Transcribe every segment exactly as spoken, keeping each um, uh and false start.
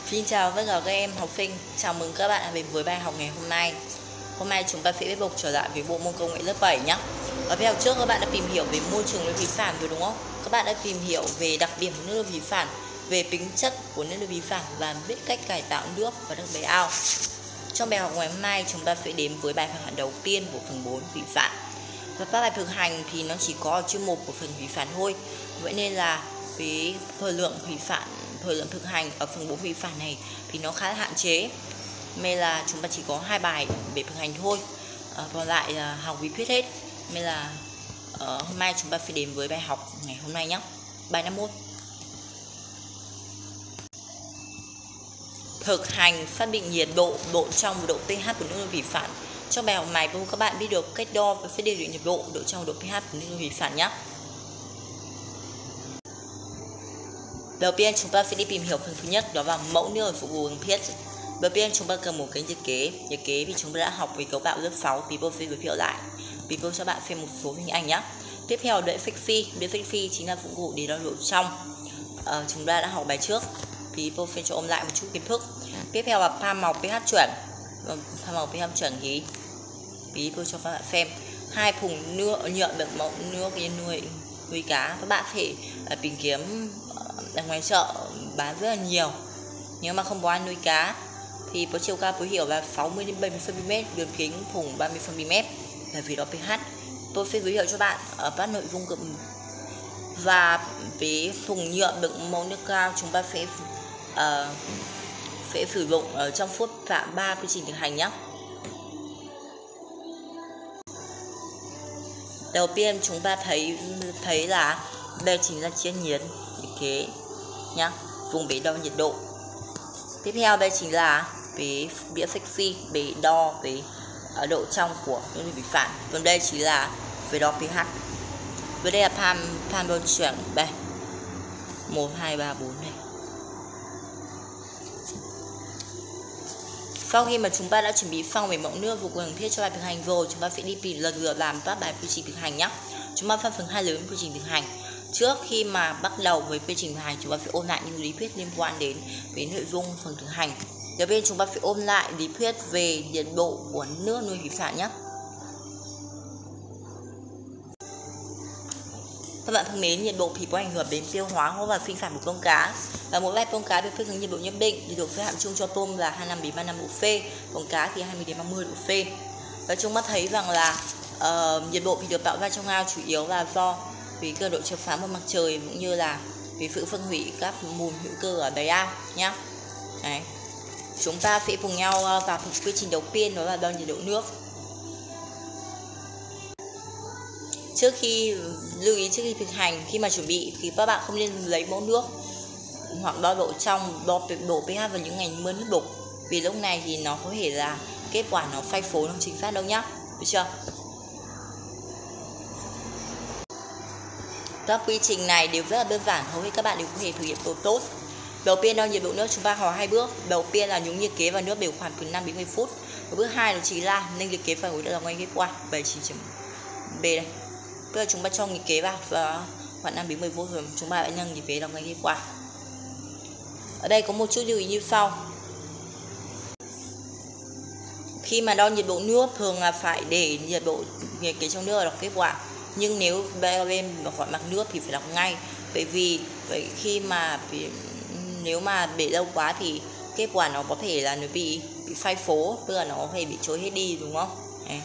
Xin chào tất cả các em học sinh, chào mừng các bạn đến với bài học ngày hôm nay. Hôm nay chúng ta sẽ tiếp tục trở lại với bộ môn công nghệ lớp bảy nhé. Ở bài học trước các bạn đã tìm hiểu về môi trường nước thủy sản rồi đúng không? Các bạn đã tìm hiểu về đặc điểm của nước thủy sản, về tính chất của nước thủy sản và biết cách cải tạo nước và nước bể ao. Trong bài học ngày hôm nay chúng ta sẽ đến với bài thực hành đầu tiên của phần bốn thủy sản. Và các bài thực hành thì nó chỉ có ở chương một của phần thủy sản thôi. Vậy nên là với thời lượng thủy sản thời lượng thực hành ở phần bốn thủy sản này thì nó khá là hạn chế, nên là chúng ta chỉ có hai bài để thực hành thôi, à, còn lại là học lý thuyết hết. Nên là uh, hôm nay chúng ta sẽ đến với bài học ngày hôm nay nhé. Bài năm mươi mốt, thực hành xác định nhiệt độ, độ trong và độ pH của nước thủy sản. Trong bài học này các bạn biết được cách đo và xác định nhiệt độ, độ trong và độ pH của nước thủy sản nhé. Đầu tiên chúng ta sẽ đi tìm hiểu phần thứ nhất, đó là mẫu nước phục vụ pH. Đầu tiên chúng ta cần một cái nhiệt kế. Nhiệt kế thì chúng ta đã học về cấu tạo lớp sáu, thì tôi sẽ giới thiệu lại. Thì tôi cho bạn xem một số hình ảnh nhé. Tiếp theo đợi phích phi. Đợi phích phi chính là dụng cụ để đo độ trong. À, chúng ta đã học bài trước, thì tôi sẽ cho ôm lại một chút kiến thức. Tiếp theo là pha màu pH chuẩn. Pha màu pH chuẩn thì tí tôi cho các bạn xem hai thùng nước nhựa đựng mẫu nước nuôi nuôi cá. Các bạn thể uh, tìm kiếm ở ngoài chợ bán rất là nhiều. Nếu mà không có ai nuôi cá thì có chiều cao tối thiểu là sáu mươi đến bảy mươi xăng ti mét, đường kính thùng ba mươi xăng ti mét là vì đó pH. Tôi sẽ giới thiệu cho bạn ở các nội dung cực. Và với thùng nhựa đựng mẫu nước cao chúng ta sẽ uh, sẽ sử dụng ở trong phút phạm ba quy trình thực hành nhé. Đầu tiên chúng ta thấy thấy là đây chính là chiếc nhiệt nhiệt kế nhá, vùng bể đo nhiệt độ. Tiếp theo đây chính là cái đĩa phích phi, bể đo về độ trong của nước thủy sản. Còn đây chỉ là về đo pH. Với đây là pan pan đo chuẩn đây một hai ba bốn này. Sau khi mà chúng ta đã chuẩn bị xong về mẫu nước phục vụ cần thiết cho bài thực hành rồi, chúng ta sẽ đi tìm lần lượt làm các bài quy trình thực hành nhé. Chúng ta phân phần hai lớn quy trình thực hành. Trước khi mà bắt đầu với quy trình thực hành, chúng ta phải ôn lại những lý thuyết liên quan đến với nội dung phần thực hành. Đầu tiên chúng ta phải ôn lại lý thuyết về nhiệt độ của nước nuôi thủy sản nhé. Các bạn thân mến, nhiệt độ thì có ảnh hưởng đến tiêu hóa và sinh sản của con cá. Và mỗi loại con cá được thích ứng nhiệt độ nhất định. Nhiệt độ phép hạn chung cho tôm là hai mươi lăm đến ba mươi lăm độ C, con cá thì hai mươi đến ba mươi độ C. Và chúng ta thấy rằng là uh, nhiệt độ thì được tạo ra trong ao chủ yếu là do vì cường độ chiếu sáng của mặt trời cũng như là vì sự phân hủy các mùn hữu cơ ở đáy ao nhé. Đấy. Chúng ta sẽ cùng nhau vào quy trình đầu tiên, đó là đo nhiệt độ nước. Trước khi lưu ý trước khi thực hành, khi mà chuẩn bị thì các bạn không nên lấy mẫu nước hoặc đo độ trong, đo độ pH vào những ngày mưa nước đục, vì lúc này thì nó có thể là kết quả nó sai phối không chính xác đâu nhá, được chưa? Các quy trình này đều rất là đơn giản, hầu hết các bạn đều có thể thực hiện tốt tốt. Đầu tiên đo nhiệt độ nước chúng ta có hai bước. Đầu tiên là nhúng nhiệt kế vào nước đều khoảng từ năm đến mười phút. Và bước hai đó chính là nâng nhiệt kế vào ối là ngay kết quả bảy chín chấm B đây. Bây giờ chúng ta cho nhiệt kế vào và khoảng năm đến mười phút rồi chúng ta lại nâng nhiệt kế là ngay kết quả. Ở đây có một chút lưu ý như sau. Khi mà đo nhiệt độ nước thường là phải để nhiệt độ nhiệt kế trong nước là đọc kết quả. Nhưng nếu bên khỏi mặt nước thì phải đọc ngay. Bởi vì vậy khi mà nếu mà để lâu quá thì kết quả nó có thể là nó bị bị phai phố, tức là nó có thể bị trôi hết đi, đúng không? Đấy.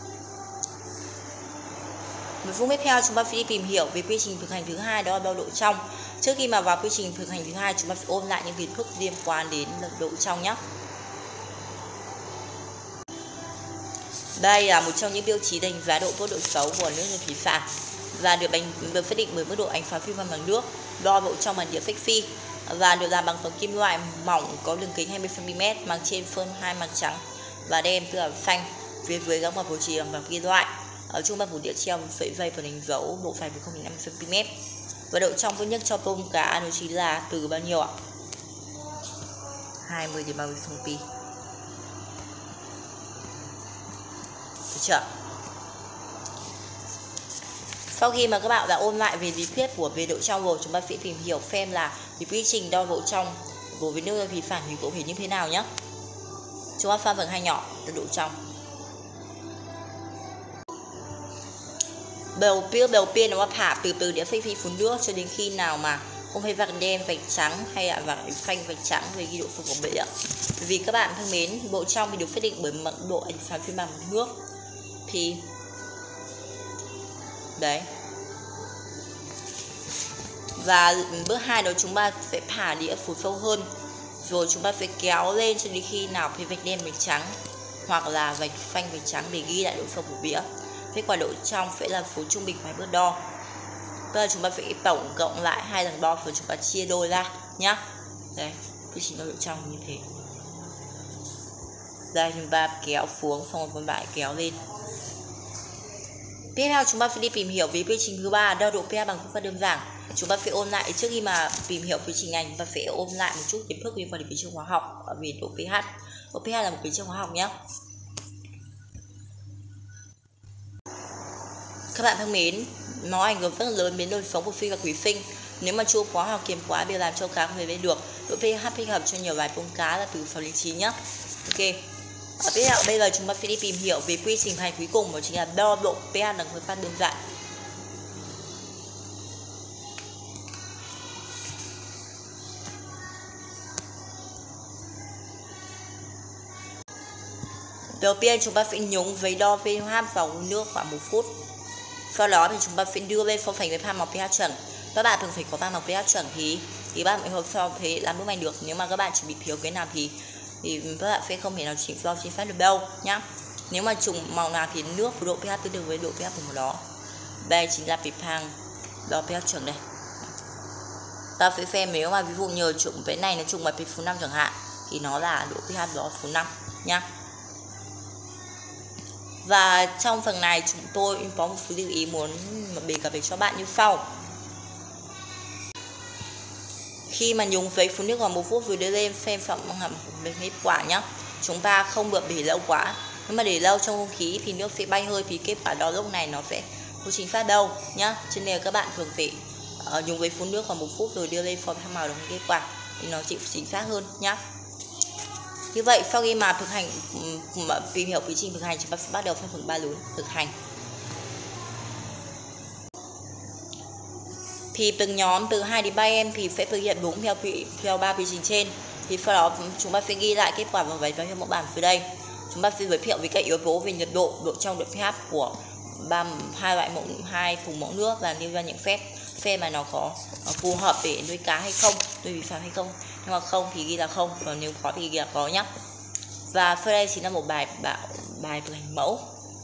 Một phút tiếp theo chúng ta sẽ đi tìm hiểu về quy trình thực hành thứ hai, đó là đo độ trong. Trước khi mà vào quy trình thực hành thứ hai, chúng ta phải ôn lại những kiến thức liên quan đến độ trong nhé. Đây là một trong những tiêu chí đánh giá độ tốt độ xấu của nước thủy sản và được đánh được xác định bởi mức độ ánh sáng phi quang bằng nước. Đo độ trong bằng đĩa phích phi và được làm bằng tấm kim loại mỏng có đường kính hai mươi xăng ti mét, màng trên phơn hai màng trắng và đen tức là xanh, phía dưới góc mặt bầu trì bằng bằng kim loại. Ở trung tâm của đĩa treo một sợi dây và đánh dấu độ phẳng của không phẩy năm xăng ti mét. Và độ trong tốt nhất cho tôm cá đó chính là từ bao nhiêu ạ? hai mươi đến ba mươi xăng ti mét. Được chưa? Sau khi mà các bạn đã ôn lại về lý thuyết của về độ trong rồi, chúng ta sẽ tìm hiểu xem là cái quy trình đo độ trong đối với nước thì phản ứng của hình như thế nào nhé. Chúng ta pha phần hai nhỏ từ độ trong. Đầu tiên đầu tiên nó thả từ từ để phanh phi phun nước cho đến khi nào mà không thấy vạch đen vạch trắng hay là vạch phanh vạch trắng về ghi độ phun của bể ạ. Vì các bạn thân mến, độ trong thì được quyết định bởi mật độ ánh sáng phiên bản nước. Thì đấy. Và bước hai đó chúng ta phải thả đĩa phun sâu hơn, rồi chúng ta phải kéo lên cho đến khi nào thấy vạch đen vạch trắng hoặc là vạch phanh vạch trắng để ghi lại độ sâu của đĩa. Kết quả độ trong sẽ là số trung bình của hai bước đo. Tức là chúng ta phải tổng cộng lại hai lần đo rồi chúng ta chia đôi ra nhá. Đây, quy trình đo độ trong như thế. Đây chúng ta kéo xuống xong rồi lại kéo lên. Tiếp theo chúng ta phải đi tìm hiểu về quy trình thứ ba, đo độ pH bằng phương pháp đơn giản. Chúng ta phải ôn lại trước khi mà tìm hiểu quy trình này, chúng ta phải ôn lại một chút kiến thức liên quan đến quy trình hóa học về độ pH. Độ pH là một quy trình hóa học nhé. Các bạn thân mến, nó ảnh hưởng rất lớn đến đời sống của phi và thủy sinh. Nếu mà chua quá hoặc kiềm quá bị làm cho cá không thể lên được. Độ pH thích hợp cho nhiều loài tôm cá là từ sáu đến chín nhé. Ok. Ở tiếp theo bây giờ chúng ta phải đi tìm hiểu về quy trình hành cuối cùng, đó chính là đo độ pH bằng phương pháp đơn giản. Đầu tiên chúng ta phải nhúng với đo pH vào nước khoảng một phút. Sau đó thì chúng ta phải đưa lên so sánh với pha màu pH chuẩn. Các bạn thường phải có pha màu pH chuẩn thì thì các bạn mới so thế làm bước này được. Nếu mà các bạn chuẩn bị thiếu cái nào thì thì các bạn sẽ không thể nào chỉnh đo chính xác được đâu nhá. Nếu mà trùng màu nào thì nước với độ pH tương đương với độ pH của màu đó. Đây chính là phang đo pH chuẩn đây. Ta phải xem nếu mà ví dụ nhờ trùng cái này nó trùng vào số năm chẳng hạn thì nó là độ pH đó số năm nhá. Và trong phần này chúng tôi có một số lưu ý muốn đề cập cho bạn như sau. Khi mà nhúng giấy phun nước vào một phút rồi đưa lên xem phẩm về kết quả nhé. Chúng ta không được để lâu quá. Nếu mà để lâu trong không khí thì nước sẽ bay hơi, thì kết quả đó lúc này nó sẽ không chính xác đâu nhá. Cho nên là các bạn thường phải uh, nhúng giấy phun nước vào một phút rồi đưa lên form tham màu đồng kết quả thì nó chỉ chính xác hơn nhá. Như vậy sau khi mà thực hành mà tìm hiểu quy trình thực hành, chúng ta sẽ bắt đầu sang phần ba lớn thực hành. Thì từng nhóm từ hai đến ba em thì sẽ thực hiện đúng theo theo ba quy trình trên. Thì sau đó chúng ta sẽ ghi lại kết quả vào vào trong mẫu bản dưới đây. Chúng ta sẽ giới thiệu về các yếu tố về nhiệt độ, độ trong, độ pH của ba hai loại mẫu hai thùng mẫu nước và nêu ra những phép xem mà nó có phù hợp để nuôi cá hay không, nuôi thủy sản hay không. Nhưng mà không thì ghi là không, và nếu có thì ghi là có nhé. Và sau đây chính là một bài bảo bài thực hành mẫu.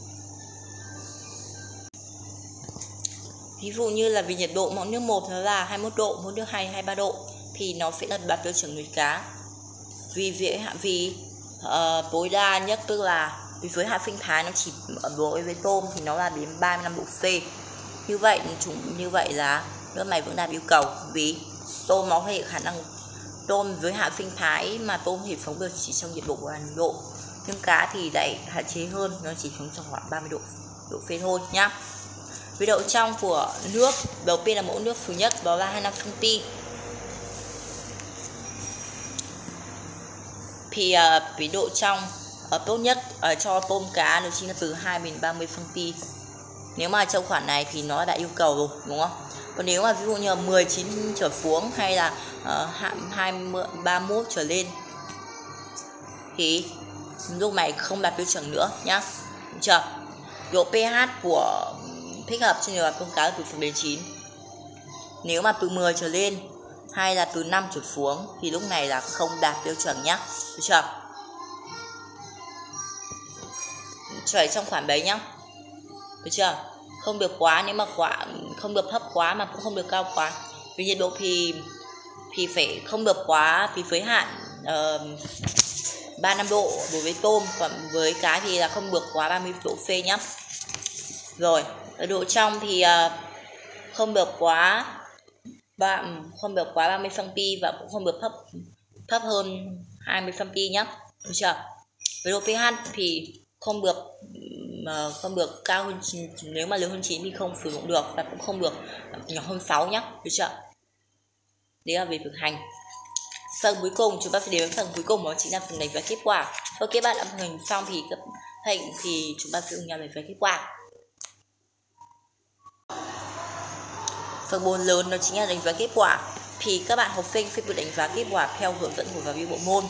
Ví dụ như là vì nhiệt độ mẫu nước một nó là hai mươi mốt độ, mẫu nước hai hai mươi ba độ thì nó sẽ là đạt tiêu chuẩn nuôi cá. Vì vì vì uh, tối đa nhất tức là vì giới hạn sinh thái nó chỉ đối với tôm thì nó là đến ba mươi lăm độ C. Như vậy chúng như vậy là nước này vẫn đạt yêu cầu, vì tôm nó hệ khả năng tôm với hạn sinh thái mà tôm thì sống được chỉ trong nhiệt độ ba mươi độ, nhưng cá thì lại hạn chế hơn, nó chỉ sống trong khoảng ba mươi độ độ C thôi nhá. Với độ trong của nước, đầu tiên là mẫu nước thứ nhất đó là hai mươi lăm phân ti. Thì uh, với độ trong uh, tốt nhất uh, cho tôm cá nó chính là từ hai mươi đến ba mươi phân ti. Nếu mà trong khoản này thì nó đã yêu cầu rồi, đúng không? Còn nếu mà ví dụ như mười chín trở xuống hay là uh, hai mươi, ba mươi mốt trở lên thì lúc này không đạt tiêu chuẩn nữa nhá. Được chưa? Độ pH của thích hợp cho nhiều loại tôm cá là từ sáu đến chín. Nếu mà từ mười trở lên hay là từ năm trở xuống thì lúc này là không đạt tiêu chuẩn nhá. Được chưa? Chảy trong khoảng đấy nhá. Được chưa? Không được quá, nếu mà quá không được thấp quá mà cũng không được cao quá. Vì nhiệt độ thì thì phải không được quá vì giới hạn uh, ba mươi lăm độ đối với tôm, còn với cá thì là không được quá ba mươi độ C nhá. Rồi, ở độ trong thì uh, không được quá ba không được quá ba mươi phân ti và cũng không được thấp thấp hơn hai mươi phân ti nhá. Được chưa? Với độ pH thì không được mà không được cao hơn, nếu mà lớn hơn chín thì không sử dụng được, và cũng không được nhỏ hơn sáu nhá. Được chưa? Đấy là về thực hành. Phần cuối cùng chúng ta phải đến với phần cuối cùng, đó chính là phần đánh giá kết quả. Và các bạn đã hoàn thành xong thì các thành thì chúng ta sẽ cùng nhau đánh giá kết quả. Phần bốn lớn đó chính là đánh giá kết quả. Thì các bạn học sinh sẽ được đánh giá kết quả theo hướng dẫn của giáo viên bộ môn.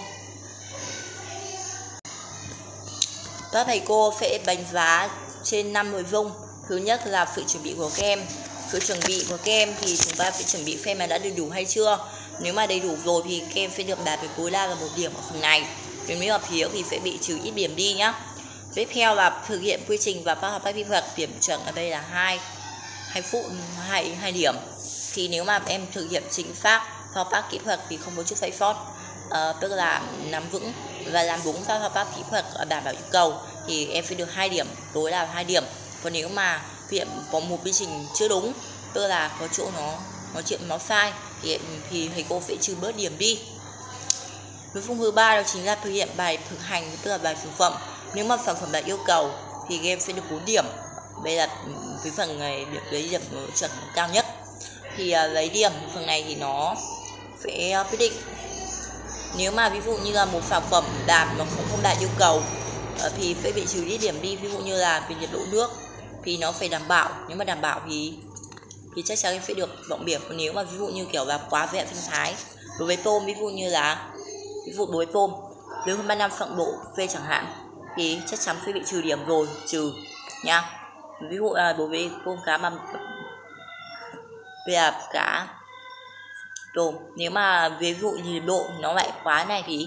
Các thầy cô sẽ đánh giá trên năm nội dung. Thứ nhất là sự chuẩn bị của các em. Sự chuẩn bị của các em thì chúng ta sẽ chuẩn bị xem là đã đầy đủ hay chưa. Nếu mà đầy đủ rồi thì các em sẽ được đạt được tối đa là một điểm ở phần này. Nếu như mà thiếu thì sẽ bị trừ ít điểm đi nhá. Tiếp theo là thực hiện quy trình và khoa học kỹ thuật, điểm chuẩn ở đây là hai hai phút hai hai điểm. Thì nếu mà em thực hiện chính xác thao tác kỹ thuật thì không có chút sai sót, à, tức là nắm vững và làm đúng các thao tác kỹ thuật đảm bảo yêu cầu thì em sẽ được hai điểm, tối đa hai điểm. Còn nếu mà hiện có một quy trình chưa đúng, tức là có chỗ nó nói chuyện nó sai thì thì thầy cô sẽ trừ bớt điểm đi. Nội dung thứ ba đó chính là thực hiện bài thực hành, tức là bài sản phẩm. Nếu mà sản phẩm đạt yêu cầu thì em sẽ được bốn điểm. Đây là cái phần này được lấy điểm chuẩn cao nhất. Thì uh, lấy điểm phần này thì nó sẽ quyết định. Nếu mà ví dụ như là một sản phẩm đạt mà cũng không đạt yêu cầu uh, thì sẽ bị trừ đi điểm đi. Ví dụ như là về nhiệt độ nước thì nó phải đảm bảo. Nếu mà đảm bảo thì thì chắc chắn em sẽ được cộng điểm. Còn nếu mà ví dụ như kiểu là quá vẹn sinh thái, đối với tôm, ví dụ như là ví dụ đối với tôm nếu hơn ba năm phận độ V chẳng hạn thì chắc chắn sẽ bị trừ điểm rồi, trừ nha. Ví dụ là đối với tôm cá mà bây giờ cá tôm, nếu mà ví dụ như độ nó lại quá này thì,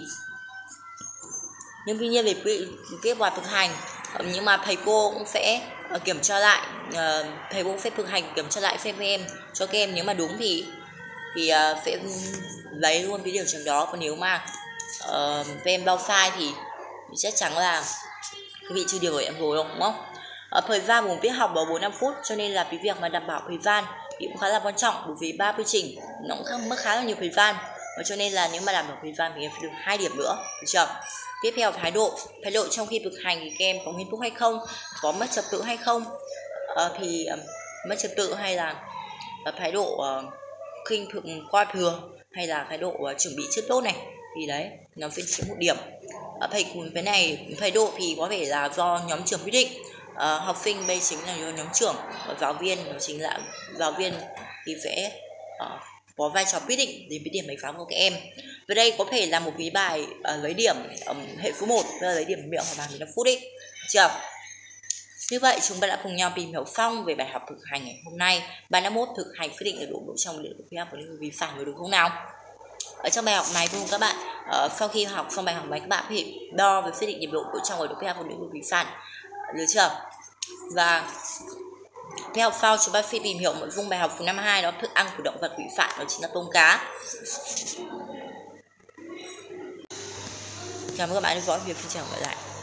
nhưng tuy nhiên về kết quả thực hành nhưng mà thầy cô cũng sẽ kiểm tra lại, thầy cô sẽ thực hành kiểm tra lại xem em cho các em, nếu mà đúng thì thì sẽ lấy luôn cái điều chấm đó. Còn nếu mà uh, em bao sai thì, thì chắc chắn là bị trừ điểm của em rồi, đúng không? Ở thời gian của tiết học vào bốn mươi lăm phút, cho nên là cái việc mà đảm bảo thời gian thì cũng khá là quan trọng. Đối với ba quy trình nó cũng mất khá là nhiều thời gian, và cho nên là nếu mà đảm bảo thời gian thì em phải được hai điểm nữa, được chưa? Tiếp theo thái độ, thái độ trong khi thực hành thì các em có nghiêm túc hay không, có mất trật tự hay không, à, thì uh, mất trật tự hay là uh, thái độ uh, khinh thường coi thường, hay là thái độ uh, chuẩn bị chưa tốt này, thì đấy nó sẽ chiếm một điểm. Uh, thầy cùng cái này thái độ thì có thể là do nhóm trưởng quyết định. Uh, học sinh đây chính là do nhóm trưởng, và giáo viên đó chính là giáo viên thì sẽ uh, có vai trò quyết định đến cái điểm đánh giá của các em. Và đây có thể là một cái bài uh, lấy điểm um, hệ số một, tức là lấy điểm miệng hoặc là mười lăm phút đấy, chưa? Như vậy chúng ta đã cùng nhau tìm hiểu xong về bài học thực hành ngày hôm nay. Bài năm mươi mốt thực hành quyết định ở độ độ trong lĩnh vực của lĩnh vực vi phạm, được không nào? Ở trong bài học này cùng các bạn, uh, sau khi học xong bài học này các bạn có thể đo và xác định nhiệt độ độ trong ở độ pH của lĩnh vực vi phạm, được chưa? Và theo sau chúng ta sẽ tìm hiểu nội dung bài học phần năm mươi hai, đó thức ăn của động vật hủy phạm, đó chính là tôm cá. Cảm ơn các bạn đã theo dõi video, xin chào và hẹn gặp lại.